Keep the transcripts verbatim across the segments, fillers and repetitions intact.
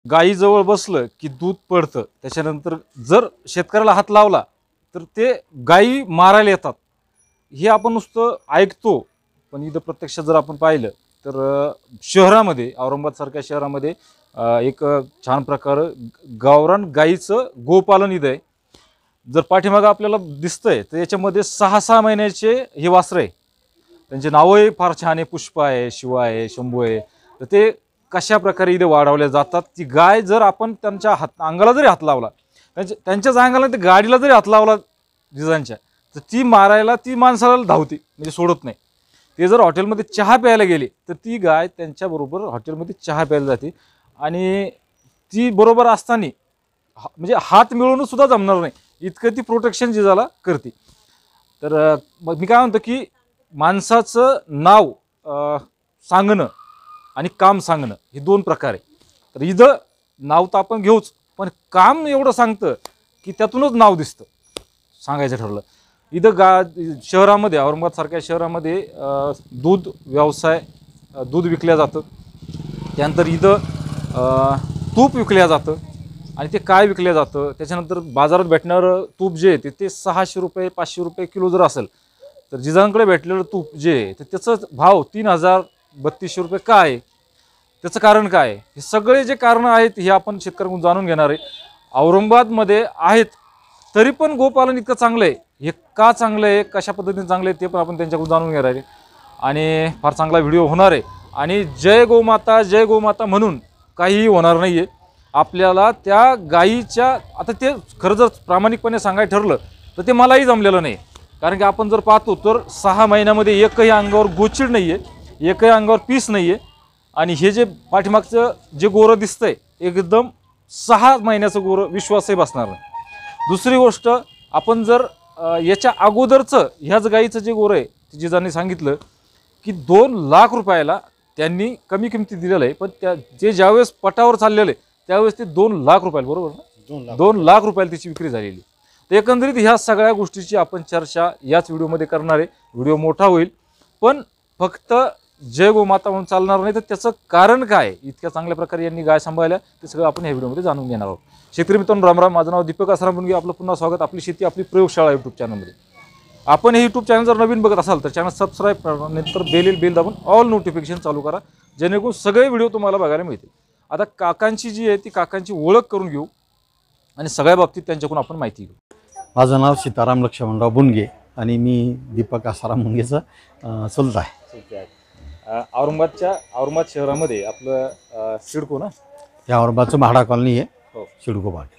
गायीजवळ बसलं की दूध पडतं, त्याच्यानंतर जर शेतकऱ्याला हात लावला तर ते गायी मारायला येतात. हे आपण नुसतं ऐकतो, पण इथं प्रत्यक्षात जर आपण पाहिलं तर शहरामध्ये, औरंगाबादसारख्या शहरामध्ये एक छान प्रकार गावरान गायीचं गोपालन इथं आहे. जर पाठीमागं आपल्याला दिसतंय तर याच्यामध्ये सहा सहा महिन्याचे हे वासरं आहे. त्यांचे नावही फार छान आहे, पुष्पा आहे, शिवा आहे, शंभू आहे. तर ते कशा प्रकारे इथे वाढवल्या जातात. ती गाय जर आपण त्यांच्या हात अंगाला जरी हात लावला, त्यांच्या त्यांच्याच अंगाला ते गाडीला जरी हात लावला जिजांच्या, तर ती मारायला ती माणसाला धावते, म्हणजे सोडत नाही. ते जर हॉटेलमध्ये चहा प्यायला गेले तर ती गाय त्यांच्याबरोबर हॉटेलमध्ये चहा प्यायला जाते. आणि ती बरोबर असताना म्हणजे हात मिळवून सुद्धा जमणार नाही इतकं ती प्रोटेक्शन जिजाला करते. तर मग मी काय म्हणतो की माणसाचं नाव सांगणं आणि काम सांगणं हे दोन प्रकार आहे. तर इथं नाव तर आपण घेऊच, पण काम एवढं सांगतं की त्यातूनच नाव दिसतं. सांगायचं ठरलं इथं गा शहरामध्ये, औरंगाबादसारख्या शहरामध्ये दूध व्यवसाय, दूध विकल्या जातं. त्यानंतर इथं तूप विकल्या जातं. आणि ते काय विकलं जातं, त्याच्यानंतर बाजारात भेटणारं तूप जे आहे ते सहाशे रुपये पाचशे रुपये किलो जर असेल, तर जिजांकडे भेटलेलं तूप जे आहे तर त्याचं भाव तीन हजार बत्तीसशे रुपये काय आहे, त्याचं कारण काय आहे, हे सगळे जे कारणं आहेत हे आपण शेतकऱ्यांकडून जाणून घेणार आहे. औरंगाबादमध्ये आहेत तरी पण गोपालन इतकं चांगलं आहे, हे का चांगलं आहे, कशा पद्धतीने चांगलं आहे ते पण आपण त्यांच्याकडून जाणून घेणार आहे. आणि फार चांगला व्हिडिओ होणार आहे. आणि जय गोमाता जय गोमाता म्हणून काहीही होणार नाही आहे. आपल्याला त्या गायीच्या, आता ते खरं जर प्रामाणिकपणे सांगायचं ठरलं तर ते मलाही जमलेलं नाही. कारण की आपण जर पाहतो तर सहा महिन्यामध्ये एकही अंगावर गोचिड नाही आहे, एकही अंगावर पीस नाही आहे. आणि हे जे पाठीमागचं जे गोरं दिसतंय एकदम सहा महिन्याचं गोरं, विश्वासही बसणार नाही. दुसरी गोष्ट, आपण जर याच्या अगोदरचं ह्याच गायीचं जे गोरं आहे जिजांनी सांगितलं की दोन लाख रुपयाला त्यांनी कमी किमती दिलेलं आहे, पण त्या जे ज्यावेळेस पटावर चाललेलं आहे त्यावेळेस ते दोन लाख रुपयाला, बरोबर ना, दोन लाख रुपयाला त्याची विक्री झालेली. तर एकंदरीत ह्या सगळ्या गोष्टीची आपण चर्चा याच व्हिडिओमध्ये करणार आहे. व्हिडिओ मोठा होईल, पण फक्त जय गोमाता म्हणून चालणार नाही. तर त्याचं कारण काय, इतक्या चांगल्या प्रकारे यांनी गाय सांभाळल्या ते सगळं आपण ह्या व्हिडिओमध्ये जाणून घेणार आहोत. शेतकरी मित्रांनो, राम राम. माझं नाव दीपक आसाराम बुनगे. आपलं पुन्हा स्वागत आपली शेती आपली प्रयोगशाळा यूट्यूब चॅनलमध्ये. आपण हे यूट्यूब चॅनल जर नवीन बघत असाल तर चॅनल सबस्क्राईब करा, नंतर बेल बेल दाबून ऑल नोटिफिकेशन चालू करा, जेणेकरून सगळे व्हिडिओ तुम्हाला बघायला मिळतील. आता काकांची जी आहे ती काकांची ओळख करून घेऊ आणि सगळ्या बाबतीत त्यांच्याकडून आपण माहिती घेऊ. माझं नाव सीताराम लक्ष्मणराव बुनगे आणि मी दीपक आसाराम बुनगेचा चुलता आहे. औरंगाबादच्या औरंगाबाद शहरामध्ये आपलं सिडको ना, या औरंगाबादचं म्हाडा कॉलनी आहे. हो, सिडको भाग.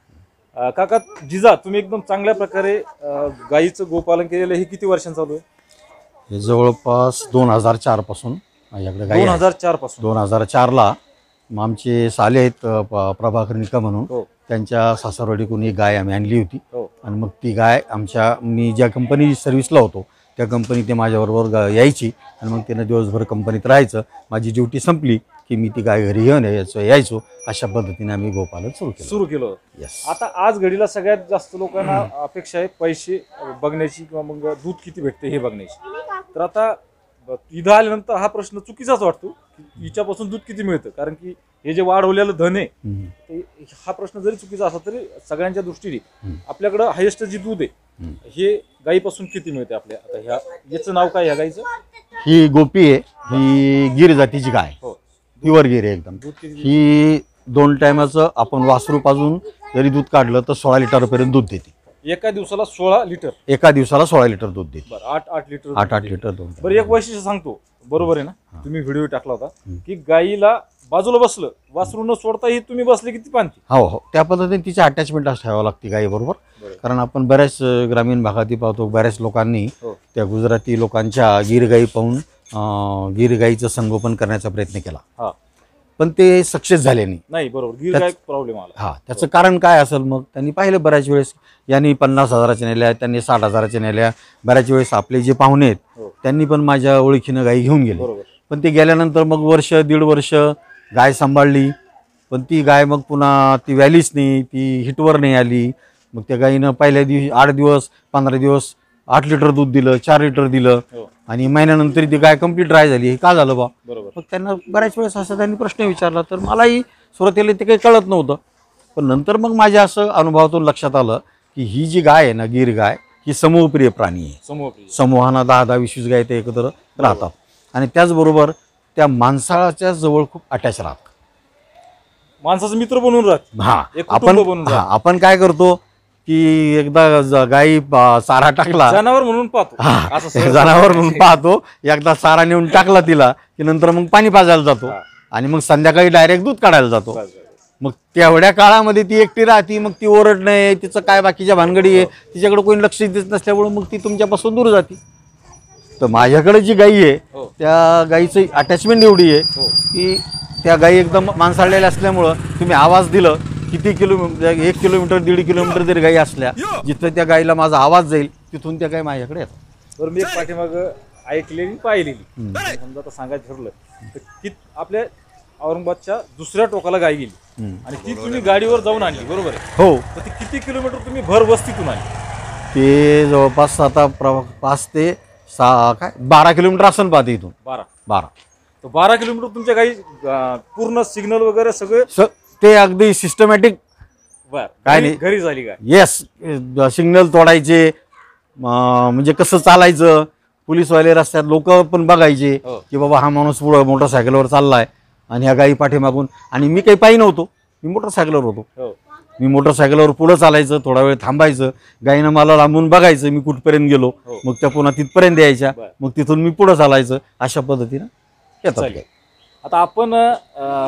बरं काका, जिजा तुम्ही एकदम चांगल्या प्रकारे गायीचं गोपालन केलेलं, हे किती वर्षांचं चालू आहे? हे जवळपास दोन हजार चार पासून माझ्याकडे गाई. दोन हजार चार पासून दोन हजार चारला आमचे साले आहेत प्रभाकर निका म्हणून, त्यांच्या सासरवाडीकडून एक गाय आम्ही आणली होती. आणि मग ती गाय आमच्या, मी ज्या कंपनी सर्व्हिसला होतो त्या कंपनीत ते माझ्याबरोबर यायची आणि मग त्यानं दिवसभर कंपनीत राहायचं. माझी ड्युटी संपली की मी ती गाय घरी घेऊन यायचो यायचो अशा पद्धतीने आम्ही गोपालन सुरू केलं सुरू केलं यस. आता आज घडीला सगळ्यात जास्त लोकांना अपेक्षा आहे पैसे बघण्याची किंवा मग दूध किती भेटते हे बघण्याची. तर आता इथं आल्यानंतर हा प्रश्न चुकीचाच वाटतो की हिच्यापासून दूध किती मिळतं, कारण की हे जे वाढवलेलं धन आहे हा प्रश्न जरी चुकीचा असला तरी सगळ्यांच्या दृष्टीने आपल्याकडं हायेस्ट जी दूध आहे हे गायीपासून किती मिळते आपल्या. आता ह्या याचं नाव काय ह्या गायीचं? ही गोपी आहे, ही गिर जातीची गाय, प्युअर गिर आहे एकदम. ही दोन टायमाचं आपण वासरू पाजून जरी दूध काढलं तर सोळा लिटरपर्यंत दूध देते. एका दिवसाला सोळा लिटर एका दिवसाला सोळा लिटर दूध देते. आठ आठ लिटर आठ आठ लिटर दूध. बरं, एक वैशिष्ट्य सांगतो, बरोबर आहे ना, तुम्ही व्हिडिओ टाकला होता की गायीला बाजूला बसलं वासरू न सोडताही तुम्ही बसले किती पानती. हो हो, त्या पद्धतीने तिची अटॅचमेंट ठेवावं लागते गायी बरोबर. कारण आपण बऱ्याच ग्रामीण भागातही पाहतो, बऱ्याच लोकांनी त्या गुजराती लोकांच्या गिर गायी पाहून गिर गायीचं संगोपन करण्याचा प्रयत्न केला, पण ते सक्सेस झाले नाही. बरोबर, गिर गाय प्रॉब्लेम आला. हा, त्याचं कारण काय असेल मग त्यांनी पाहिलं बऱ्याच वेळेस, यांनी पन्नास हजाराच्या नेल्या, त्यांनी साठ हजाराच्या नेल्या. बऱ्याच वेळेस आपले जे पाहुणे आहेत त्यांनी पण माझ्या ओळखीनं गायी घेऊन गेले, पण ते गेल्यानंतर मग वर्ष दीड वर्ष गाय सांभाळली, पण ती गाय मग पुन्हा ती व्हॅलीच नाही, ती हिटवर नाही आली. मग त्या गायीनं पहिल्या दिवशी आठ दिवस पंधरा दिवस आठ लिटर दूध दिलं, चार लिटर दिलं आणि महिन्यानंतर ती गाय कम्प्लीट ड्राय झाली. हे का झालं बा? मग त्यांना बऱ्याच वेळेस असं त्यांनी प्रश्न विचारला, तर मलाही सुरुवातीला ते काही कळत नव्हतं, पण नंतर मग माझ्या असं अनुभवातून लक्षात आलं की ही जी गाय आहे ना, गीर गाय, ही समूहप्रिय प्राणी आहे. समूहप्रिय. समूहाना दहा दहा वीस वीस गाय ते एकत्र राहतात आणि त्याचबरोबर त्या माणसाच्या जवळ खूप अटॅच राहतात. माणसाचा मित्र बनून राहत. हा एक आपण कुटुंब बनून हा राहत. आपण काय करतो की एकदा ज- गाई अं, चारा टाकला, जनावर म्हणून पाहतो. हा, असं सहज जनावर म्हणून पाहतो, एकदा चारा नेऊन टाकला तिला की नंतर मग पाणी पाजायला जातो हा. आणि मग संध्याकाळी डायरेक्ट दूध काढायला जातो. बस, बस. मग तेवढ्या काळामध्ये ती एकटी राहती, मग ती ओरड नाही, तिचं काय बाकीच्या भानगडी आहे, तिच्याकडे कोणी लक्ष देत नसल्यामुळे मग ती तुमच्यापासून दूर जाते. तर माझ्याकडे जी गाई आहे हो. त्या गाईचं अटॅचमेंट एवढी आहे हो. की त्या गाई एकदम माणसाळलेल्या असल्यामुळं तुम्ही आवाज दिलं, किती किलोमीटर, एक किलोमीटर दीड किलोमीटर जरी गाई असल्या, जिथं त्या गाईला माझा आवाज जाईल तिथून त्या गाई माझ्याकडे येतात. बरं, मी एक पाठीमाग ऐकलेली पाहिलेली, समजा आता सांगायचं ठरलं तर की आपल्या औरंगाबादच्या दुसऱ्या टोकाला गाय गेली हम्म. आणि ती तुम्ही गाडीवर जाऊन आणली, बरोबर आहे? हो, तर ती किती किलोमीटर तुम्ही भर वस्तीतून आणली? ते जवळपास आता प्र पाच ते सहा काय बारा किलोमीटर असेल पाहते इथून. बारा. बारा तर बारा किलोमीटर तुमच्या गाई अं, पूर्ण सिग्नल वगैरे सगळे स ते अगदी सिस्टमॅटिक. बर काय घरी- नाही. घरी झाली गाय. येस, सिग्नल तोडायचे, म, म्हणजे कसं चालायचं, पोलीसवाले रस्त्यात लोक पण बघायचे हो. की बाबा हा माणूस पुढं मोटरसायकलवर चाललाय आणि ह्या गाई पाठीमागून. आणि मी काही पायी नव्हतो, मी मोटरसायकलवर होतो. हो. मी मोटरसायकलवर पुढं चालायचं, थोडा वेळ थांबायचं, गाईनं मला लांबून बघायचं मी कुठपर्यंत गेलो, हो. मग त्या पुन्हा तिथपर्यंत यायच्या, बरं. मग तिथून मी पुढं चालायचं. अशा पद्धतीनं येतात चालेल. गाई. आता आपण अं,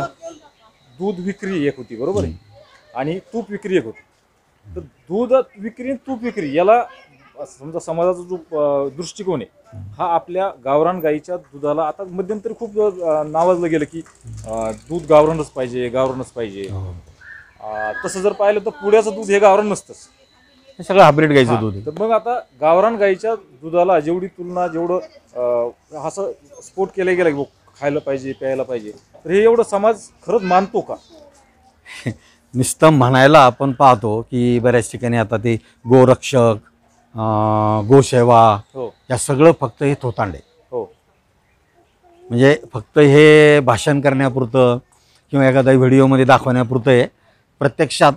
दूध विक्री एक होती, बरोबर आहे, आणि तूप विक्री एक होती. तर दूध विक्री आणि तूप विक्री याला समजा समाजाचा जो अं, दृष्टिकोन आहे हा आपल्या गावरान गाईच्या दुधाला आता मध्यंतरी खूप अं, नावाजलं गेलं की अं, दूध गावरानच पाहिजे, गावरानच पाहिजे. अं, तसं जर पाहिलं तर पुण्याचं दूध हे गावरान नसतंच. हे सगळं हायब्रिड गाईचं हा, दूध आहे. तर मग आता गावरान गाईच्या दुधाला जेवढी तुलना, जेवढं अं, असं स्पोर्ट केलं गेलं की बुवा खायला पाहिजे, प्यायला पाहिजे, तर हे एवढं समाज खरंच मानतो का? नुसतं म्हणायला आपण पाहतो की बऱ्याच ठिकाणी आता ते गोरक्षक, अं, गोसेवा, हो. या सगळं फक्त हे थोतांडे, हो. म्हणजे फक्त हे भाषण करण्यापुरतं किंवा एखाद्या व्हिडिओमध्ये दाखवण्यापुरतं आहे. प्रत्यक्षात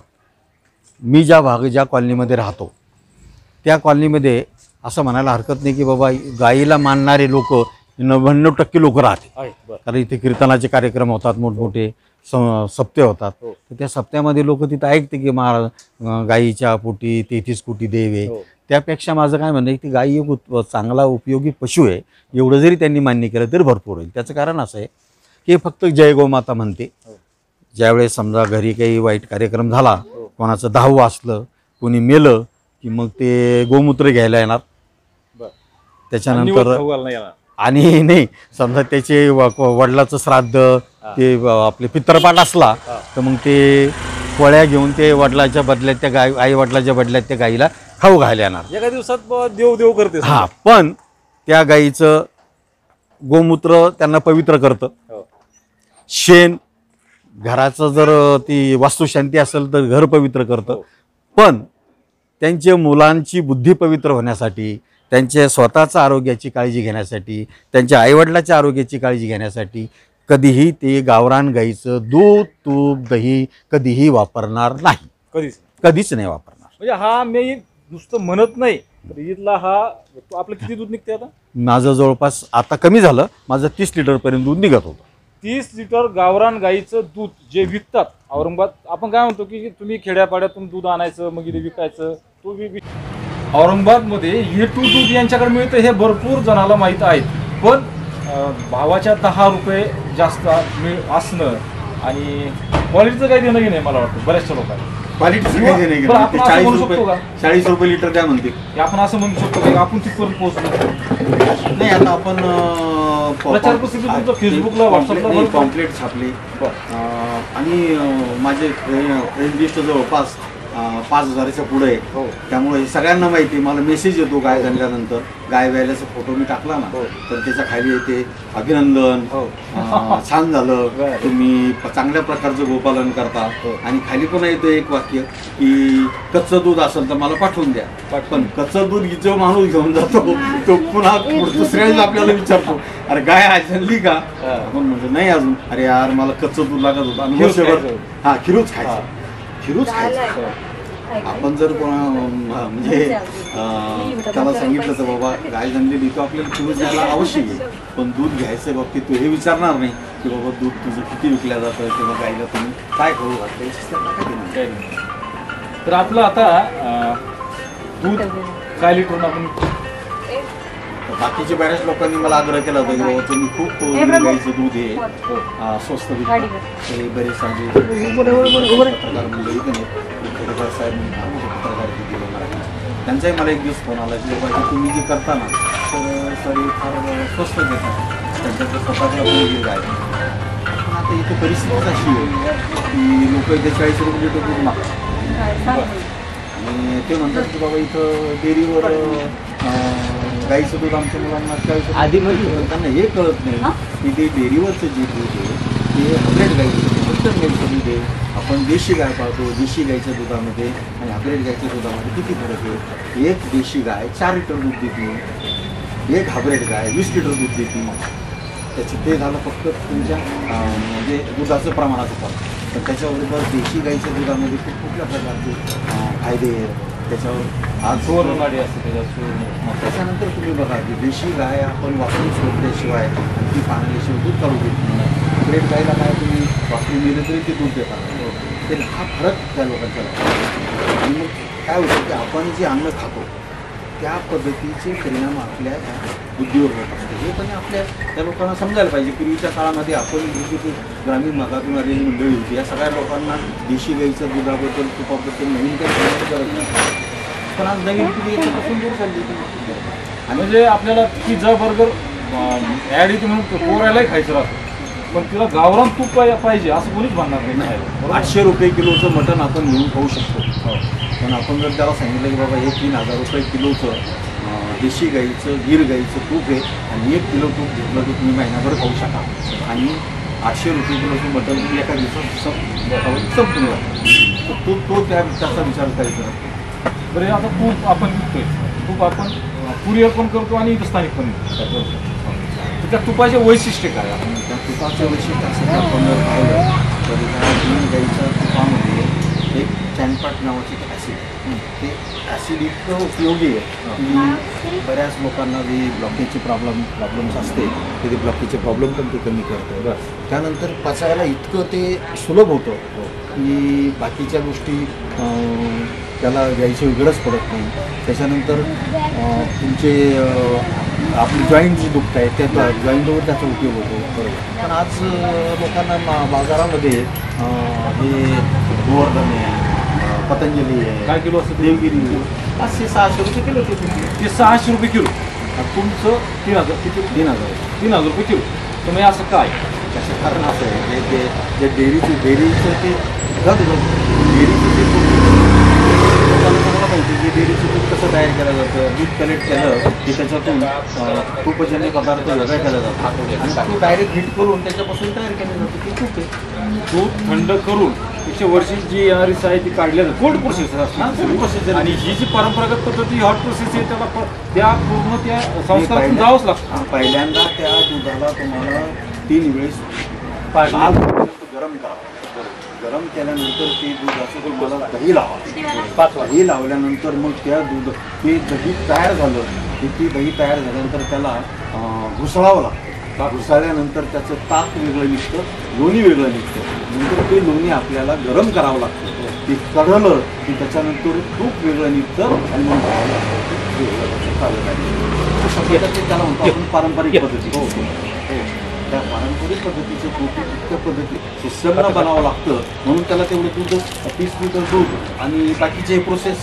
मी ज्या भाग ज्या कॉलनीमध्ये राहतो त्या कॉलनीमध्ये असं म्हणायला हरकत नाही की बाबा गाईला मानणारे लोक नव्याण्णव टक्के लोक राहते. आहे, बरं. कारण इथे कीर्तनाचे कार्यक्रम होतात, मोठमोठे स- सप्ते होतात. हो. तर त्या सप्त्यामध्ये लोक तिथं ऐकते की महाराज अं, गाईच्या पोटी तेहतीस कोटी देव आहे. हो. त्यापेक्षा माझं काय म्हणणं आहे की गाई एक उत- चांगला उपयोगी पशु आहे, एवढं जरी त्यांनी मान्य केलं तरी भरपूर होईल. त्याचं कारण असं आहे की हे फक्त जय गोमाता म्हणते. हो. ज्यावेळेस समजा घरी काही वाईट कार्यक्रम झाला, हो. कोणाचं दहावं असलं, कोणी मेलं की मग ते गोमूत्र घ्यायला येणार. बरं. त्याच्यानंतर निवड खाऊ घालणं येणार. आणि नाही समजा त्याचे व- वडिलाचं श्राद्ध, ते व- आपले पितरपाठ असला हा. तर मग ते पोळ्या घेऊन ते वडिलाच्या बदल्यात त्या गाई, आई वडिलाच्या बदल्यात त्या गाईला खाऊ घायला येणार. एका दिवसात बुवा देव देव करते. हा, पण त्या गाईचं गोमूत्र त्यांना पवित्र करतं. हो. शेण घराचं जर ती वास्तुशांती असेल तर घर पवित्र करतं. हो. पण त्यांच्या मुलांची बुद्धी पवित्र होण्यासाठी, त्यांच्या स्वतःच्या आरोग्याची काळजी घेण्यासाठी, त्यांच्या आईवडिलाच्या आरोग्याची काळजी घेण्यासाठी कधीही ते गावरान गाईचं दूध, तूप, दही कधीही वापरणार नाही. कधीच. कधीच नाही वापरणार. म्हणजे हा मी नुसतं म्हणत नाही, तर इथला हा तो आपलं किती दूध निघते आता? माझं जवळपास आता कमी झालं, माझं तीस लिटरपर्यंत दूध निघत होतं. तीस लिटर गावरान गाईचं दूध जे विकतात औरंगाबाद, आपण काय म्हणतो की तुम्ही खेड्यापाड्यातून दूध आणायचं मग इथे विकायचं, तो वि- औरंगाबादमध्ये हे टू दूध यांच्याकडे मिळतं हे भरपूर जणाला माहीत आहे. पण अं, भावाच्या दहा रुपये जास्त मिळ असणं आणि क्वालिटीचं काही देणं नाही मला वाटतं बऱ्याचशा लोकांना. क्वालिटीचं काही देणं घेणं. बरं, आपण असं म्हणू शकतो का? चाळीस रुपये लिटर काय म्हणते. की आपण असं म्हणू शकतो की आपण तिथपर्यंत पोहोचलो? नाही, आता आपण प्रचार प्रसिद्धी तुमचं फेसबुकला, व्हॉट्सअपला पॉम्पलेट छापले. बरं. अं, आणि अं, माझे फ्रेंड लिस्ट जवळपास अं, पाच हजाराच्या पुढे आहे. हो. त्यामुळे हे सगळ्यांना माहिती आहे. मला मेसेज येतो गाय झाल्यानंतर, गाय व्यायल्याचा फोटो मी टाकला ना हो. तर त्याच्या खाली येते अभिनंदन, हो. अं, छान झालं, बरं. तुम्ही प- चांगल्या प्रकारचं गोपालन करता. हो. आणि खाली पण येतं एक वाक्य की कच्चं दूध असेल तर मला पाठवून द्या. पाठवून. पण कच्चं दूध जो माणूस घेऊन जातो तो पुन्हा दुसऱ्याच आपल्याला विचारतो, अरे गाय आज आणली का? हा. आपण म्हणतो नाही अजून. अरे यार मला कच्चं दूध लागत होतं आणि खिरूच वर्षभर- खायचं. हा खिरूच हा. खायचं, खिरूच खायचं. आपण जर कोणा म्हणजे अं, त्याला सांगितलं तर बाबा गाय जणलेली तो आपल्याला खिरूच द्यायला आवश्यक आहे. पण दूध घ्यायचं बाबतीत तो हे विचारणार नाही की बाबा दूध तुझं किती विकल्या जातं किंवा गायला तुम्ही काय खाऊ घातलं, याची त्यांना काय देणं. काही नाही. तर आपलं आता अं, दूध काय लिटरनं आपण बाकीचे बऱ्याच लोकांनी मला आग्रह केला होता की बाबा तुम्ही खूप गाईचं दूध आहे अं, स्वस्त विकता. ते बरेच साजे पत्रकार म्हणले इथे नाही खरेकर साहेब म्हणून पत्रकार तिथे गेलो मराठी. त्यांचाही मला एक दिवस फोन आला की बाबा हे तुम्ही जे करता ना तर सर हे फार स्वस्त देतात, त्यांच्याकडे स्वतःचा मुलगी गाय. पण आता इथे परिस्थितीच अशी आहे की लोक इथे चाळीस रुपये लिटर दूध मागतात आणि ते म्हणतात की बाबा इथं डेअरीवर अं, गाईचं दूध आमच्या मुलांना चाळीस आधी म्हणजे त्यांना हे कळत नाही की ते डेअरीवरचं जे दूध आहे ते हायब्रेड गाईचं उत्तम गाईचं दूध आहे. आपण देशी गाय पाळतो, देशी गाईच्या दुधामध्ये आणि हायब्रेड गाईच्या दुधामध्ये किती फरक आहे. एक देशी गाय चार लिटर दूध देते, एक हायब्रेड गाय वीस लिटर दूध देते. त्याचं ते झालं फक्त तुमच्या अं, म्हणजे दुधाचं प्रमाणाचं फरक. तर त्याच्याबरोबर देशी गाईच्या दुधामध्ये खूप कुठल्या प्रकारचे अं, फायदे आहेत. त्याच्यावर आज सुवर्णवाडी असते त्याच्यात सुवर्ण. त्याच्यानंतर तुम्ही बघा की देशी गाय आपण वापरून सोडल्याशिवाय आणि ती पाण्याशिवाय दूध काढू देत नाही. हायब्रेड गायला काय तुम्ही वापरून दिलं तरी ते दूध देतात. ते हा फरक त्या लोकांच्या लक्षात. आणि मग काय होतं की आपण जे अन्न खातो त्या पद्धतीचे परिणाम आपल्या बुद्धीवर होत असते. हे पण आपल्या त्या लोकांना समजायला पाहिजे. पूर्वीच्या काळामध्ये आपण जी जी ग्रामीण भागातून आलेली मंडळी होती या सगळ्या लोकांना देशी गाईच्या दुधाबद्दल तुपाबद्दल नवीन काही सांगण्याची गरज नाही. पण आज नवीन पिढी याच्यापासून दूर चालली होती. आणि म्हणजे आपल्याला पिझ्झा बर्गर ॲड येते म्हणून पोरायलाही खायचं राहतं, पण तिला गावरान तूप पाय- पाहिजे असं कोणीच म्हणणार नाही खायला. बरोबर? आठशे रुपये किलोचं मटण आपण घेऊन खाऊ शकतो. पण आपण जर त्याला सांगितलं की बाबा हे तीन हजार रुपये किलोचं अं, देशी गाईचं गीर गाईचं तूप आहे आणि एक किलो तूप घेतलं तर तुम्ही महिनाभर खाऊ शका आणि आठशे रुपये किलोचं मटण तुम्ही एका दिवसात सं संपून जातं. तो तो त्या त्याचा विचार करायचा. बरं आता तूप आपण विकतोय, तूप आपण कुरिअर पण करतो आणि इथं स्थानिक पण करतो. तर त्या तुपाचे वैशिष्ट्य काय आपण त्या तुपाचं वैशिष्ट्य असं की आपण जर पाहिलं तर त्या गीर गाईच्या तुपामध्ये एक चॅनपाट नावाचे एक ॲसिड, ते ॲसिड इतकं उपयोगी आहे की बऱ्याच लोकांना जे ब्लॉकेजचे प्रॉब्लेम प्रॉब्लेम्स असते ते ते ब्लॉकेजचे प्रॉब्लेम पण ते कमी करतं. बरं. त्यानंतर पचायला इतकं ते सुलभ होतं की बाकीच्या गोष्टी अं, त्याला घ्यायचं वेगळंच पडत नाही. त्याच्यानंतर अं, तुमचे अं, आपली जॉईंट जे दुखत आहे त्या जॉईंटवर त्याचा उपयोग होतो. बरोबर. पण आज अं, लोकांना मा बाजारामध्ये अं, हे गोवर्धन आहे, अं, पतंजली आहे, काय किलो असतं? देवगिरी आहे, पाचशे सहाशे रुपये किलो ते तुम्ही ते सहाशे रुपये किलो आणि तुमचं तीन हजार किती? तीन हजार तीन हजार रुपये किलो. तर मग असं काय त्याचं कारण असं आहे की ते जे डेअरीचे डेअरीचं ते गद डेअरीचं ते दूध लोकांना तुम्हाला माहिती की डेअरीचं दूध कसं तयार केलं जातं. दूध कलेक्ट केलं की त्याच्यातून अं, तूपजन्य पदार्थ वेगळा केला जातो आणि तो डायरेक्ट हीट करून त्याच्यापासून तयार केलं जातं. ते खूप आहे. दूध थंड करून एकशे वर्षी जी येणारीच आहे ती काढल्या जाते. कोल्ड प्रोसेस हा, cold process आहे. आणि ही जी परंपरागत पद्धत ही हॉट प्रोसेस आहे त्याला प- त्या पूर्ण त्या ते संस्कारातून पहिल्या- जावंच लागतं. हा, पहिल्यांदा त्या दुधाला तुम्हाला तीन वेळेस पाच लाल गरम करावं. गरम केल्यानंतर ते दुधाचं तुम्हाला दही लावा. पाच दही लावल्यानंतर मग त्या दूध ते दही तयार झालं की ती दही तयार झाल्यानंतर त्याला अं, घुसळावं लागतं. घुसळल्यानंतर त्याचं ताक वेगळं निघतं, लोणी वेगळं निघतं. नंतर ते लोणी आपल्याला गरम करावं लागतं. ते कढलं की त्याच्यानंतर तूप वेगळं निघतं आणि मग घ्यावं लागतं. ते वेगळं त्याचं चालत आहे. अशा प्रकारचे त्याला म्हणतो आपण पारंपरिक पद्धती. हो हो त्या पारंपरिक पद्धतीचं दूध इतक्या पद्धती सिस्टमला बनावं लागतं म्हणून त्याला तेवढं दूध तीस लिटर दूध आणि बाकीचे प्रोसेस.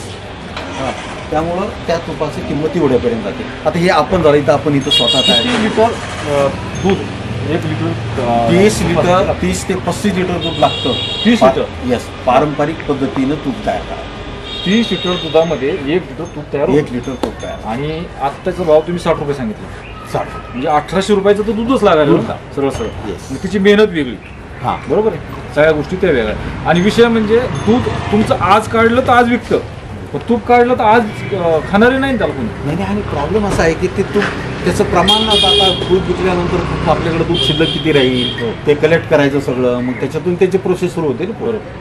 त्यामुळं त्या तुपाची किंमत एवढ्यापर्यंत जाते. आता हे आपण झालं इथं आपण इथं स्वतः तयार किती लिटर अं, दूध एक लिटर अं, तीस लिटर तीस ते पस्तीस लिटर दूध लागतं. तीस लिटर? येस पारंपरिक पद्धतीनं तूप तयार करा. तीस लिटर दुधामध्ये एक लिटर तूप तयार एक होतं. लिटर तूप तयार. आणि आत्ताचा भाव तुम्ही साठ रुपये सांगितले, साठ. म्हणजे अठराशे रुपयाचं तर दूधच लागायला दूध. होता सरळ सरळ. Yes. मग तिची मेहनत वेगळी, हां बरोबर आहे, सगळ्या गोष्टी त्या वेगळ्या. आणि विषय म्हणजे दूध तुमचं आज काढलं तर आज विकतं, पण तूप काढलं तर आज अं, खाणारे नाही त्याला कोणी. नाही नाही. आणि प्रॉब्लेम असा आहे की ते तूप त्याचं प्रमाण आता आता दूध विकल्यानंतर तूप आपल्याकडे दूध शिल्लक किती राहील ते कलेक्ट करायचं सगळं, मग त्याच्यातून त्याची प्रोसेस सुरू होते ना. बरोबर.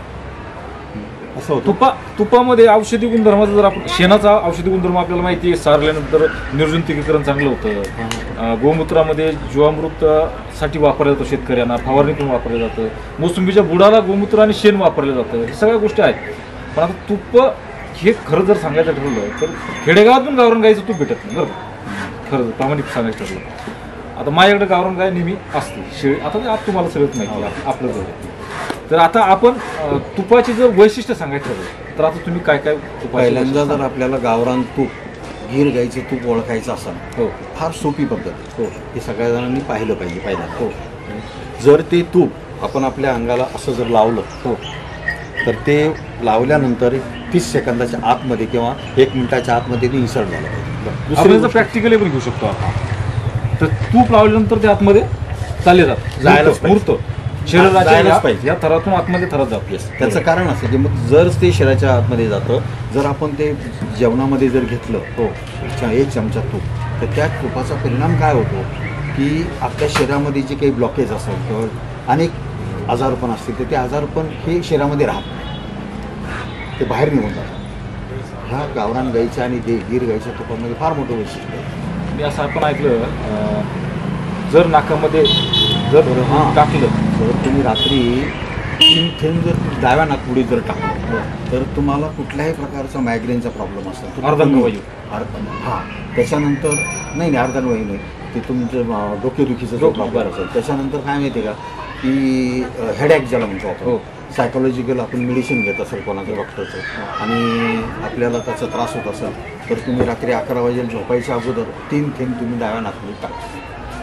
असं होतं. तुपा तुपामध्ये औषधी गुणधर्माचा जर आपण शेणाचा औषधी गुणधर्म आपल्याला माहिती आहे, सारल्यानंतर निर्जंतुकीकरण चांगलं होतं. अं, गोमूत्रामध्ये जीवामृतासाठी वापरलं जातं, शेतकऱ्यांना फवारणीतून वापरलं जातं. मोसंबीच्या बुडाला गोमूत्र आणि शेण वापरलं जातं. हे सगळ्या गोष्टी आहेत. पण आता तुप हे खरं जर सांगायचं ठरलं तर खेडेगावात पण गावरान गाईचं तूप भेटत नाही, बरोबर. खरं प्रामाणिक सांगायचं ठरलं. आता माझ्याकडे गावरान गाय नेहमी असते शेळी. आता ते आप तुम्हाला सगळंच माहिती आहे आपलं जवळ. तर आता आपण अं, तुपाची जर वैशिष्ट्य सांगायचं ठरलं तर आता तुम्ही काय काय तुपाची पहिल्यांदा वैशिष्ट्य जर आपल्याला गावरान तूप गीर गाईचं तूप ओळखायचं असेल हो फार सोपी पद्धत आहे. हो हे सगळ्या जणांनी पाहिलं पाहिजे पहिल्यांदा. हो जर ते तूप आपण आपल्या अंगाला असं जर लावलं हो तर ते लावल्यानंतर एक तीस सेकंदाच्या आतमध्ये किंवा एक मिनिटाच्या आतमध्ये ते इन्सर्ट झालं पाहिजे. आपण याचं प्रॅक्टिकली पण घेऊ शकतो आपण. तर तूप लावल्यानंतर ते आतमध्ये चालले जात जायलाच पाहिजे. मूर्त शरीराच्या जायलाच या- पाहिजे. या थरातून आतमध्ये थरात जात. त्याचं कारण असं की मग जर ते शरीराच्या आतमध्ये जातं, जर आपण ते जेवणामध्ये जर घेतलं हो एक चमचा तूप, तर त्या तुपाचा परिणाम काय होतो की आपल्या शरीरामध्ये जे काही ब्लॉकेज असेल किंवा अनेक आजारपण असतील तर ते आजारपण हे शरीरामध्ये राहत नाही, ते बाहेर निघून जातात. ह्या गावरान गाईच्या आणि दे गीर गाईच्या तुपामध्ये फार मोठं वैशिष्ट्य आहे. मी असं आपण ऐकलं अं, जर नाकामध्ये जर हां. टाकलं जर तुम्ही रात्री तीन थेंब जर डाव्या नागपुडीत जर टाकलं तर तुम्हाला कुठल्याही प्रकारचा मायग्रेनचा प्रॉब्लेम असेल अर्धांगवायू. हां त्याच्यानंतर नाही नाही अर्धांगवायू नाही, ते तुमचं अं, डोकेदुखीचा जो प्रॉब्लेम असेल. त्याच्यानंतर काय माहिती आहे का की हेडॅक ज्याला म्हणतो आपण, हो. सायकोलॉजिकल आपण मेडिसिन घेत असेल कोणाचं डॉक्टरचं आणि आपल्याला त्याचा त्रास होत असेल तर तुम्ही रात्री अकरा वाजेला झोपायच्या अगोदर तीन थेंब तुम्ही डाव्या नागपुडीत टाका.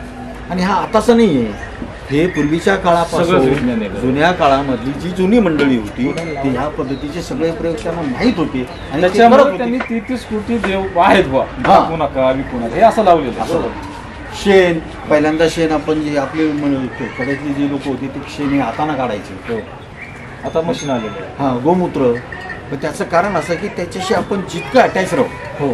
आणि हा आताचं नाही आहे, हे पूर्वीच्या सगळं काळापासून विज्ञान आहे. जुन्या काळामधली जी जुनी मंडळी होती ती ह्या पद्धतीचे सगळे प्रयोग त्यांना माहीत होते आणि ते करत त्याच्यामुळे होते. त्यांनी तेहतीस कोटी देव आहेत बा, हां. विकू नका विकू नका हे असं लावलेलं आहे. असं शेण पहिल्यांदा शेण आपण जे आपले म- कड्यातली जी लोक होती ते शेण हे हाताने काढायचे. हो. आता मशीन आलेलं आहे. हां गोमूत्र. पण त्याचं कारण असं की त्याच्याशी आपण जितकं अटॅच राहू हो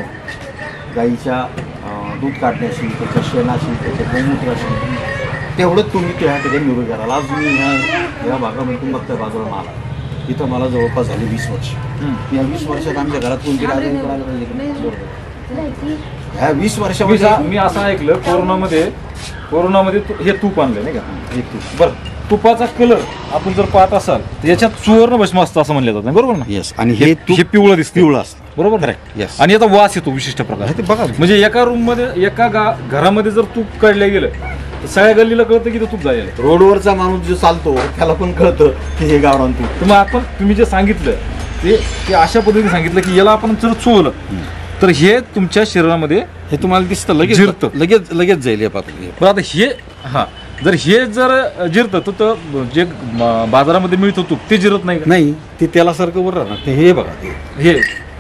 गाईच्या अं, दूध काढण्याशी त्याच्या शेणाशी त्याच्या गोमूत्राशी तेवढंच तुम्ही त्या ठिकाणी निरोगी कराल. आज मी ह्या या भागामध्ये तुम्ही बघता बाजूला माल आहे. इथं मला जवळपास झाली वीस वर्ष. हम्म. या वीस वर्षात आमच्या घरात कोणतरी आजारी पडायला पाहिजे का? नाही. ह्या वीस मी वर्षामध्ये सा- मी असं ऐकलं कोरोनामध्ये कोरोनामध्ये तू- हे तूप आणलं नाही का, एक तूप. बरं तुपाचा कलर आपण जर पाहत असाल तर याच्यात सुवर्ण भस्म असतं असं म्हणलं जातं, बरोबर ना. येस. आणि हे हे हे पिवळं दिसतं, पिवळं असतं. बरोबर ना. Yes. आणि याचा वास येतो विशिष्ट प्रकार. ते बघा म्हणजे एका रूम मध्ये एका गा घरामध्ये जर तूप काढलं गेलं तर सगळ्या गल्लीला कळतं की ते तूप झालेलं आहे. रोडवरचा माणूस जो चालतो त्याला पण कळतं की हे गावरान तूप. तर मग आपण तुम्ही जे सांगितलं ते ते अशा पद्धतीने सांगितलं की याला आपण जर चोळलं तर हे तुमच्या शरीरामध्ये हे तुम्हाला दिसतं लगेच जिरतं. लगेच लगेच जाईल हे पाहतो. पण आता हे हा जर हे जर जिरतं तर तर जे म- बाजारामध्ये मिळतं तूप ते जिरत नाही का? नाही ते तेलासारखं वर राहणार. ते हे बघा ते हे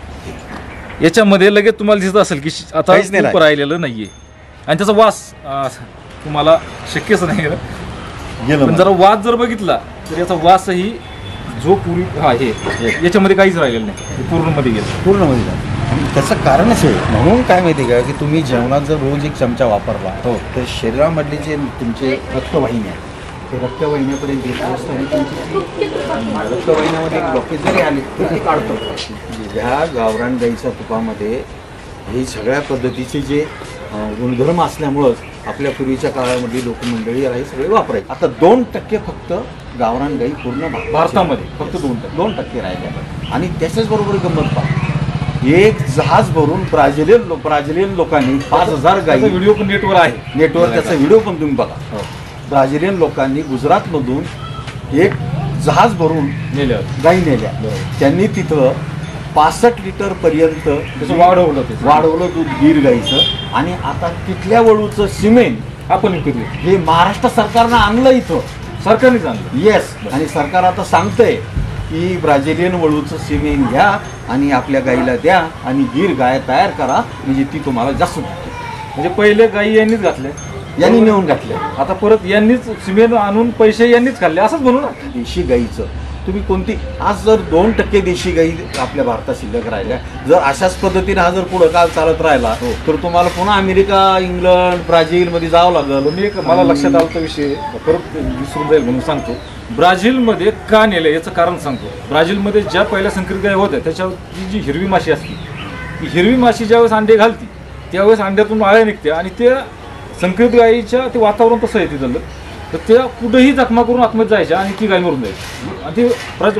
याच्यामध्ये लगेच तुम्हाला दिसत असेल की श- आता काहीच नाही तूप राहिलेलं नाहीये आणि त्याचा वास अं, तुम्हाला शक्यच नाही ना. गेलं पण मग. जरा वास जर बघितला तर याचा वासही जो पूर्वी हा हे याच्यामध्ये काहीच राहिलेलं नाही, हे पूर्ण मध्ये गेलं. पूर्ण मध्ये जातं. आणि त्याचं कारणच आहे म्हणून काय माहिती का की तुम्ही जेवणात जर रोज एक चमचा वापरला हो. तर शरीरामधले जे तुमचे रक्तवाहिन्या आहेत ते रक्तवाहिन्यापर्यंत येत असतं आणि तुमची रक्तवाहिन्यामध्ये एक ब्लॉकेज जरी आली तर ते काढतं. ह्या गावरान गाईच्या तुपामध्ये हे सगळ्या पद्धतीचे जे अं, गुणधर्म असल्यामुळंच आपल्या पूर्वीच्या काळामध्ये लोकमंडळी याला हे सगळे वापरायचे. आता दोन टक्के फक्त गावरान गाई पूर्ण भा- भारतामध्ये फक्त दोन टक्के. दोन टक्के राहिले. आणि त्याच्याच बरोबर गंमत पहा, एक जहाज भरून ब्राझिलियन लो ब्राझिलियन लोकांनी पाच हजार गाई त्याचा व्हिडिओ पण नेटवर आहे. नेटवर त्याचा व्हिडिओ पण तुम्ही बघा. ब्राझिलियन लोकांनी गुजरातमधून एक जहाज भरून नेल्यावर गाई नेल्या. त्यांनी तिथं पासष्ट लिटर पर्यंत त्याचं वाढवलं ते वाढवलं दूध गीर गाईचं. आणि आता तिथल्या वळूचं सिमेंट आपण विकत घेऊ. हे महाराष्ट्र सरकारनं आणलं इथं. सरकारने आणलं. येस. आणि सरकार आता सांगतंय की ब्राझिलियन वळूचं सिमेंट घ्या आणि आपल्या गाईला द्या आणि गीर गाय तयार करा, म्हणजे ती तुम्हाला जास्त देते. म्हणजे पहिले गाई यांनीच घातले, यांनी नेऊन घातल्या. आता परत यांनीच सिमेंट आणून पैसे यांनीच खाल्ले असंच म्हणू ना. देशी गाईचं तुम्ही कोणती, आज जर दोन टक्के देशी गाई आपल्या भारतात शिल्लक राहिल्या, जर अशाच पद्धतीने हा जर पुढं काळ चालत राहिला तर तुम्हाला पुन्हा अमेरिका, इंग्लंड, ब्राझीलमध्ये जावं लागलं. मी एक मला लक्षात आला विषय परत विसरून जाईल म्हणून सांगतो. ब्राझीलमध्ये का नेलं याचं कारण सांगतो. ब्राझीलमध्ये ज्या पहिल्या संकरित गाय होत्या त्याच्यावरची जी हिरवी माशी असते, ती हिरवी माशी ज्यावेळेस अंडे घालती त्यावेळेस अंड्यातून आळ्या निघते आणि त्या संकरित गायीच्या ते वातावरण तसं आहे तिथलं, तर त्या कुठेही जखमा करून आतमध्ये जायच्या आणि ती गाय मरून जायची. आणि ती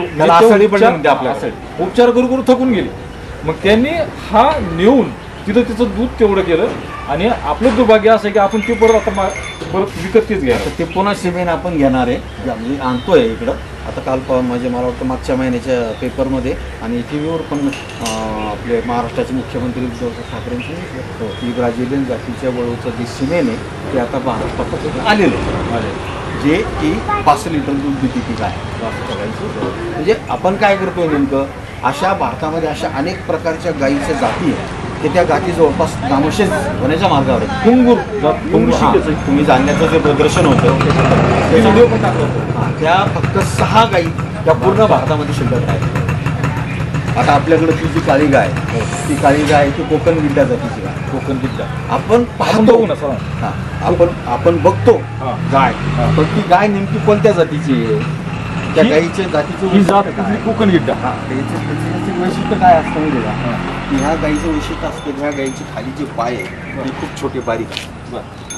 उपचार करू करू थकून गेली. मग त्यांनी हा नेऊन तिथं तिचं दूध तेवढं केलं आणि आपलं दुर्भाग्य असं आहे की आपण ते परत आता परत विकत तेच घ्या. ते पुन्हा सिमेंट आपण घेणार आहे, म्हणजे आणतोय इकडं. आता काल म्हणजे मला वाटतं मागच्या महिन्याच्या पेपरमध्ये आणि टी व्हीवर पण आपले महाराष्ट्राचे मुख्यमंत्री उद्धव ठाकरेंनी सांगितलं की ब्राझिलियन जातीच्या वळूचं जे सिमेंट आहे ते आता महाराष्ट्रात आलेलं आहे, जे की पाच लिटर दूध देते ती गाय. म्हणजे आपण काय करतोय नेमकं, अशा भारतामध्ये अशा अनेक प्रकारच्या गायीच्या जाती आहेत की त्या गाठी जवळपास नामशेष होण्याच्या मार्गावर आहे. पुंगूर तुम्ही जाणण्याचं जे प्रदर्शन होतं व्हिडिओ पण टाकलं होतं, त्या फक्त सहा गायी त्या पूर्ण भारतामध्ये शिल्लक आहेत. आता आपल्याकडे ती जी काळी गाय, ती काळी गाय ती कोकण गिड्डा जातीची गाय. कोकण गिड्डा आपण पाहतो ना सर, हां आपण आपण बघतो गाय, पण ती गाय नेमकी कोणत्या जातीची आहे, त्या गायीच्या जातीची कोकण गिड्डा. हां त्याचं वैशिष्ट्य काय असतं म्हणजे का, की ह्या गायीचं वैशिष्ट्य असतं ह्या गायीची खाली जे पाय आहे ते खूप छोटे बारीक आहे.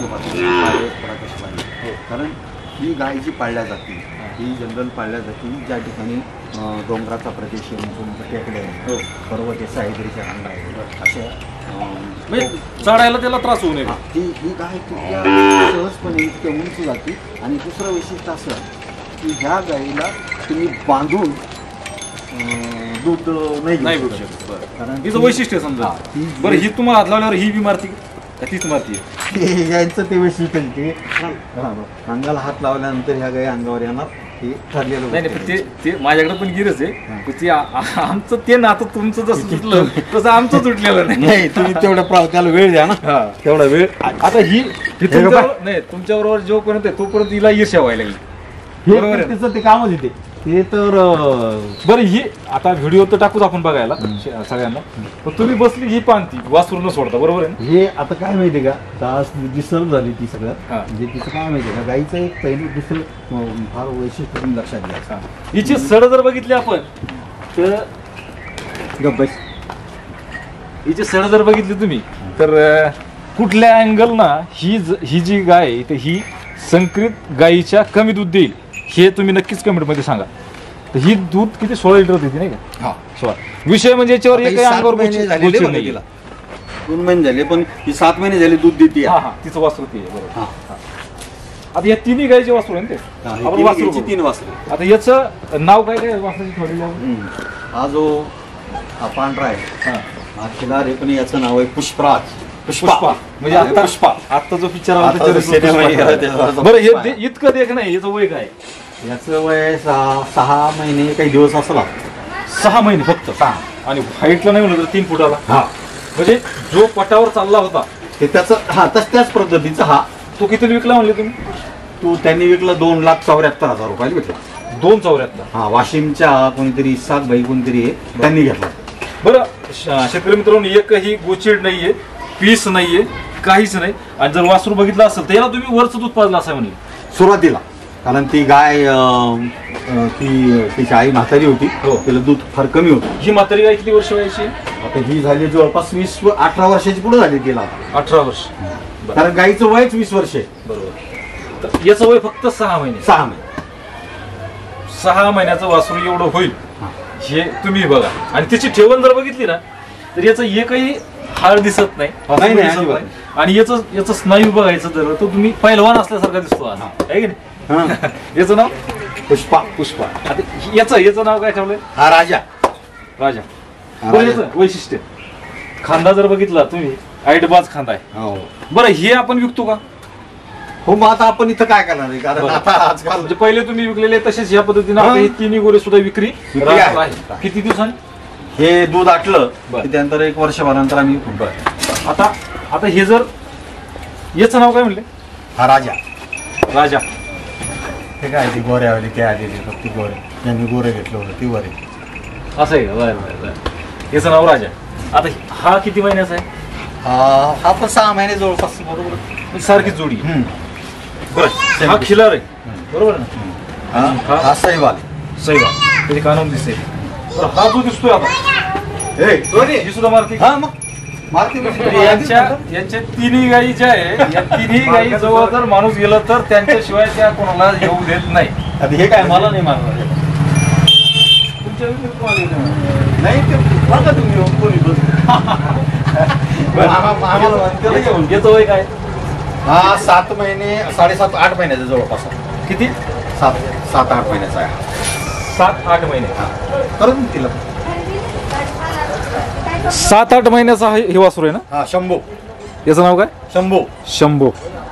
कारण ही गाय जी पाळल्या जाते ही जनरल पाळल्या जाते ज्या ठिकाणी डोंगराचा प्रदेश आहे, टेकडे आहे, पर्वत आहे, सायद्रीच्या रांगा आहे, अशा चढायला त्याला त्रास होऊ नये. ती ही गाय तितक्या सहजपणे इतक्या उंच जाते. आणि दुसरं वैशिष्ट्य असं की ह्या गायीला तुम्ही बांधून दूध नाही नाही भेटू शकत. कारण तिचं वैशिष्ट्य समजा. बरं ही तुम्हाला हात लावल्यावर ही बी मारती का तीच मारती? यांचं ते वैशिष्ट्य ते अंगाला हात लावल्यानंतर ह्या गाई अंगावर येणार हे ठरलेलं नाही. ते ते माझ्याकडे पण गिरच आहे, ते आमचं ते नातं तुमचं जसं तुटलं तसं आमचं तुटलेलं नाही. तुम्ही तेवढ्या त्याला वेळ द्या ना, तेवढा वेळ. आता ही नाही तुमच्याबरोबर जोपर्यंत आहे तोपर्यंत हिला ईर्ष्या व्हायला लागली. बरोबर आहे, त्याचं ते कामच येते ते. तर बरं ही आता व्हिडिओ तर टाकूच आपण बघायला सगळ्यांना, पण तुम्ही बसली ही पानती वासरू न सोडता, बरोबर आहे ना. हे आता काय माहितीये का, तास दिसल झाली ती सगळं, म्हणजे तिचं काय माहितीये का, गाईचं एक पहिली दुसरं फार वैशिष्ट्य तुम्ही लक्षात घ्या. हिची सड जर बघितली आपण तर गब्बस, हिची सड जर बघितली तुम्ही तर कुठल्या अँगल ना ही ही जी गाय आहे तर ही संकरित गायीच्या कमी दूध देईल हे तुम्ही नक्कीच कमेंटमध्ये सांगा. तर ही दूध किती सोळा लिटर देते नाही का. हा सोळा. विषय म्हणजे याच्यावर एक अंगावर दोन महिने झाले पण ही सात महिने झाले दूध देते. हा हा तिचं वासरू ते बरोबर. आता या तिन्ही गायीचे वासरू आहे ते आपण वासरू तीन वासरू. आता याचं नाव काय काय वासराची थोडी हा जो हा पांढरा आहे हा खिलार आहे, पण याचं नाव आहे पुष्पराज. पुष्पा म्हणजे आता पुष्पा आता जो पिक्चर आला. बरं हे इतकं देख नाही, याचं वय काय? याचं वय सहा सहा महिने काही दिवस असला. सहा महिने फक्त. सहा. आणि हाईटला नाही म्हणलं तर तीन फुटाला. हा म्हणजे जो पटावर चालला होता ते त्याचं हा तस त्याच पद्धतीचा हा. तो किती विकला म्हणले तुम्ही? तो त्यांनी विकला दोन लाख चौऱ्याहत्तर हजार रुपयाला विकला. दोन चौऱ्याहत्तर. हा वाशिमच्या कोणीतरी इसाक भाई कोणतरी आहे त्यांनी घेतला. बरं शेतकरी मित्रांनो, एकही गोचिड नाहीये, पीस नाहीये, काहीच नाही. आणि जर वासरू बघितलं असेल तर याला तुम्ही वरचं दूध पाजलं असं म्हणले सुरुवातीला, कारण ती गाय ती तिची आई म्हातारी होती, तिला दूध फार कमी होतं. ही म्हातारी गाय किती वर्ष व्हायची? आता ही झाली जवळपास वीस अठरा वर्षाची पुढे झाली तिला. अठरा वर्ष. कारण गाईचं वयच वीस वर्ष आहे. बरोबर. तर याचं वय फक्त सहा महिने. सहा महिने सहा महिन्याचं वासरू एवढं होईल हे तुम्ही बघा. आणि तिची ठेवण जर बघितली ना तर याचं एकही हाड दिसत नाही. आणि याचं याचं स्नायू बघायचं जर तर तुम्ही पहिलवान असल्यासारखा दिसतो आहे की नाही. याचं नाव पुष्पा. पुष्पा. आता याचं याचं नाव काय ठेवलंय? हा राजा. राजा. याचं वैशिष्ट्य खांदा जर बघितला तुम्ही आईटबाज खांदा आहे. बरं हे आपण विकतो का? हो, मग आता आपण इथं काय करणार आहे, कारण बरं. आता आजकाल म्हणजे पहिले तुम्ही विकलेले तसेच या पद्धतीने हा. आता हे तिन्ही गोरे सुद्धा विक्री विक्री राहणार आहे. आहे. किती दिवसांनी? हे दूध आटलं बरं. की त्यानंतर एक वर्षभरानंतर आम्ही आता आता हे जर याचं नाव काय म्हणले? हा राजा, राजा. हे काय ती गोरे आली ते आली ते फक्त गोरे, ज्यांनी गोरे घेतलं होतं ती वरे. असं आहे का? बरं बरं बरं. याचं नाव राजा. आता हा किती महिन्याचा आहे? हा हा पण सहा महिने जवळपास. बरोबर. म्हणजे सारखी जोडी आहे. हम्म. बरं. हा खिलार आहे. बरोबर ना? हा हा? हा सहीवाल. सही बात. त्याची कानून दिसते. बरं, हा जो दिसतोय आता हे सोनी. ही सुद्धा मारती. हा मग मारती म्हणजे यांच्या यांच्या तिन्ही गायी ज्या आहे या तिन्ही गायी जवळ जर माणूस गेला तर त्यांच्याशिवाय त्या कोणाला येऊ देत नाही. आता हे काय मला नाही मारणार. तुमच्या विरुद्ध कोणाला येऊ देणार? नाही ते बघा तुम्ही कोणी बस. आम्हाला त्याला घेऊन याचं वय काय? हा सात महिने साडेसात आठ महिन्याचा जवळपास आहे. किती? सात सात आठ महिन्याचा आहे. सात आठ महिने. करून तिला सात आठ महिन्याचा हा- हे वासरू आहे ना? हा शंभू. याचं नाव काय? शंभू. शंभो.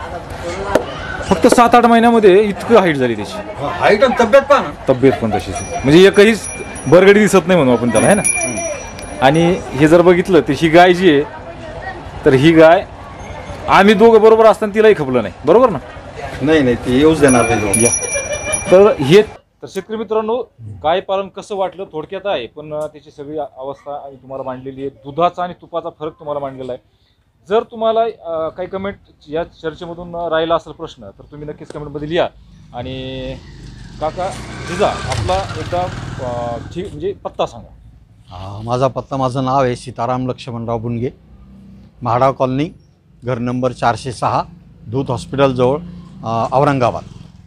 फक्त सात आठ महिन्यामध्ये इतकं हाईट झाली त्याची. हाईट आणि तब्येत पहा ना. तब्येत पण तशीच आहे. म्हणजे एकही बरगडी दिसत नाही म्हणू आपण त्याला, आहे ना? आणि हे जर बघितलं तर ही गाय जी आहे तर ही गाय आम्ही दोघं बरोबर असताना तिलाही खपलं नाही. बरोबर ना? नाही नाही ते येऊच देणार नाही. या. तर हे तर शेतकरी मित्रांनो, गाय पालन कसं वाटलं थोडक्यात आहे, पण त्याची सगळी अवस्था आम्ही तुम्हाला मांडलेली आहे. दुधाचा आणि तुपाचा फरक तुम्हाला मांडलेला आहे. जर तुम्हाला अं, काही कमेंट या चर्चेमधून राहिला असेल प्रश्न तर तुम्ही नक्कीच कमेंटमध्ये लिहा. आणि काका जिजा आपला एकदा अं, ठीक म्हणजे पत्ता सांगा. हा, माझा पत्ता, माझं नाव आहे सीताराम लक्ष्मणराव बुनगे, म्हाडा कॉलनी, घर नंबर चारशे सहा, दूध हॉस्पिटलजवळ, अं, औरंगाबाद.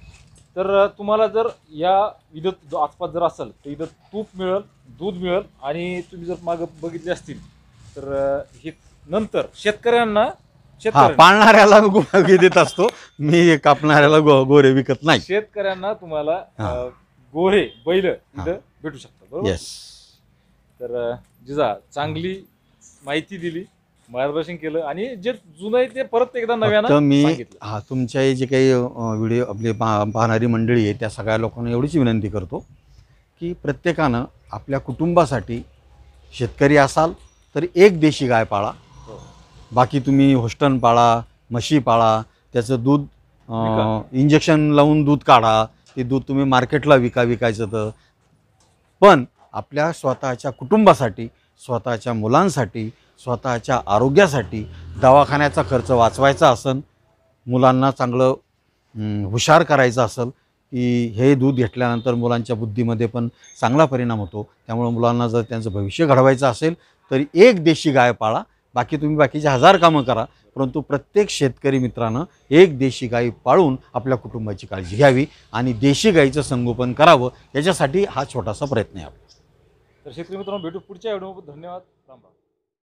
तर तुम्हाला जर या इथं आसपास जर असेल तर इथं तूप मिळेल, दूध मिळेल. आणि तुम्ही जर मागं बघितले असतील तर हे नंतर शेतकऱ्यांना हा, शेतकऱ्यांना पाळणाऱ्याला गोरे देत असतो मी, कापणाऱ्याला गो गोरे विकत नाही. शेतकऱ्यांना तुम्हाला हा. अं, गोरे बैल हा. इथं भेटू शकतात. बरोबर. येस. तर अं, जिजा चांगली माहिती दिली, मार्गदर्शन केलं आणि जे जुनं आहे ते परत एकदा फक्त नव्यानं मी सांगितलं. हा तुमच्या हे जे काही व्हिडिओ आपले पा पाहणारी मंडळी आहे त्या सगळ्या लोकांना एवढीच विनंती करतो की प्रत्येकानं आपल्या कुटुंबासाठी, शेतकरी असाल तर एक देशी गाय पाळा. बाकी तुम्ही होस्टन पाळा, म्हशी पाळा, त्याचं दूध इंजेक्शन लावून दूध काढा, ते दूध तुम्ही मार्केटला विका विकायचं तर. पण आपल्या स्वतःच्या कुटुंबासाठी, स्वतःच्या मुलांसाठी, स्वतःच्या आरोग्यासाठी दवाखान्याचा खर्च वाचवायचा असेल, मुलांना चांगलं हं, हुशार करायचं असेल की हे दूध घेतल्यानंतर मुलांच्या बुद्धीमध्ये पण चांगला परिणाम होतो, त्यामुळे मुलांना जर त्यांचं भविष्य घडवायचं असेल तर एक देशी गाय पाळा. बाकी तुम्ही बाकीचे हजार कामं करा, परंतु प्रत्येक शेतकरी मित्रानं एक देशी गाय पाळून आपल्या कुटुंबाची काळजी घ्यावी आणि देशी गाईचं संगोपन करावं, याच्यासाठी हा छोटासा प्रयत्न आहे आपला. तर शेतकरी मित्रांनो, भेटू पुढच्या व्हिडिओमध्ये. धन्यवाद. राम राम.